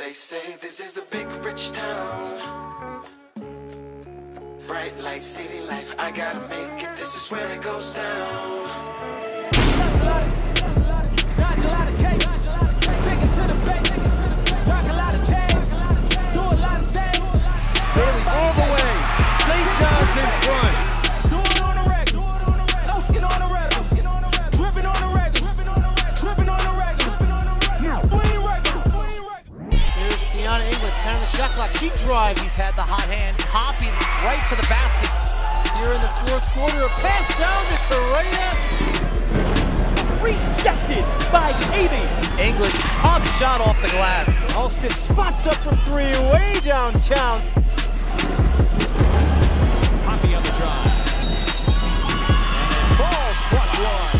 They say this is a big rich town, bright light city life, I gotta make it, this is where it goes down. Dodge a lot of cakes, sticking to the base, rock a lot of chains, do a lot of things. Bailey all the way, straight down in front. Do it on the regular, no skin on the regular, dripping on the regular, dripping on the regular, we ain't regular. Here's Deanna England, 10 on the shot clock. She drives. He's had the hot hand, hopping right to the basket. Here in the fourth quarter, a pass down to Correa. Rejected by Amy. England, top shot off the glass. Alston spots up from three, way downtown. Poppy on the drive. And it falls +1.